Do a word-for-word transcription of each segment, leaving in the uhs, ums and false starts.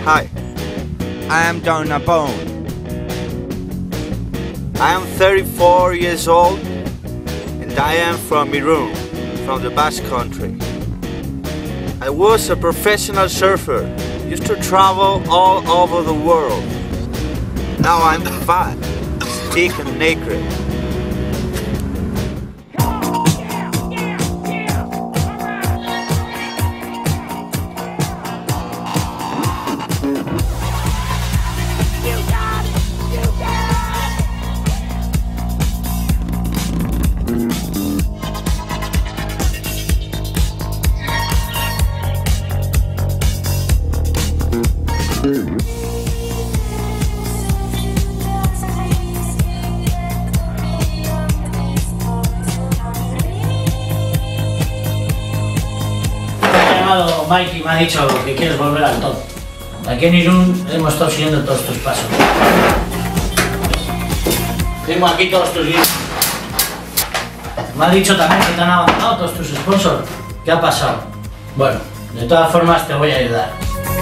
Hi, I am Don Nabone. I am thirty-four years old and I am from Irun, from the Basque Country. I was a professional surfer, used to travel all over the world. Now I'm fat, sick and naked. Mikey me ha dicho que quieres volver al top. Aquí en Irún hemos estado siguiendo todos tus pasos. Tengo aquí todos tus guías. Me ha dicho también que te han abandonado todos tus sponsors. ¿Qué ha pasado? Bueno, de todas formas te voy a ayudar.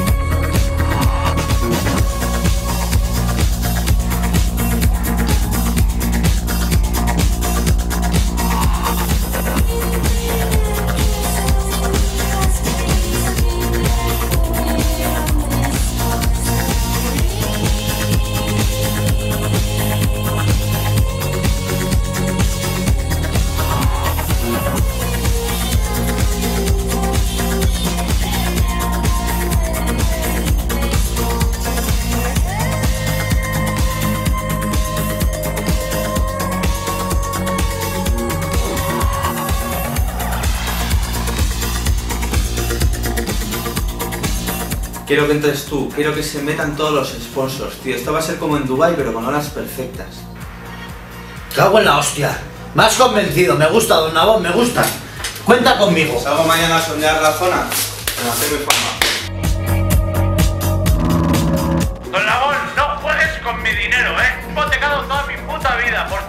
Quiero que entres tú, quiero que se metan todos los sponsors, tío. Esto va a ser como en Dubai, pero con horas perfectas. Cago en la hostia. Me has convencido, me gusta, Don Nabón, me gusta. Cuenta conmigo. ¿Salgo mañana a sondear la zona? Para hacer mi fama. Don Nabón, no juegues con mi dinero, ¿eh? He hipotecado toda mi puta vida por